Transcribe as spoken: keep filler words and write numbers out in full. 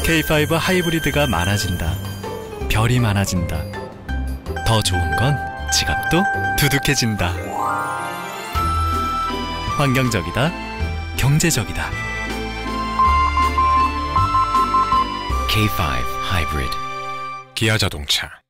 케이 파이브 하이브리드가 많아진다. 별이 많아진다. 더 좋은 건 지갑도 두둑해진다. 환경적이다. 경제적이다. 케이 파이브 하이브리드. 기아 자동차.